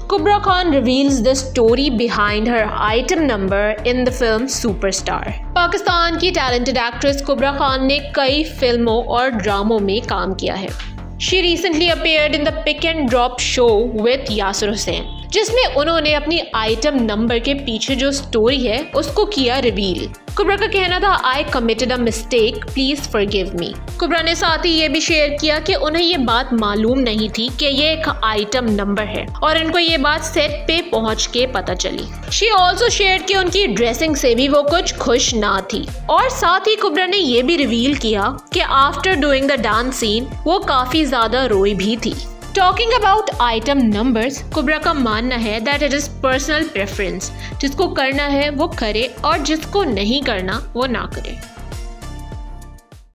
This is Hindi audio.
Kubra Khan reveals the story behind her item number in the film Superstar. Pakistan की टैलेंटेड एक्ट्रेस कुबरा खान ने कई फिल्मों और ड्रामों में काम किया है। She recently appeared in the Pick and Drop show with Yasir Hussain, जिसमें उन्होंने अपनी आइटम नंबर के पीछे जो स्टोरी है उसको किया रिवील। कुबरा का कहना था, I committed a mistake, please forgive me। कुबरा ने साथ ही ये भी शेयर किया कि उन्हें ये बात मालूम नहीं थी कि ये एक आइटम नंबर है और इनको ये बात सेट पे पहुंच के पता चली। She also shared कि उनकी ड्रेसिंग से भी वो कुछ खुश ना थी और साथ ही कुबरा ने ये भी रिवील किया कि after doing the dance scene वो काफी ज्यादा रोई भी थी। Talking about item numbers, Kubra का मानना है that it is personal preference. जिसको करना है वो करे और जिसको नहीं करना वो ना करे।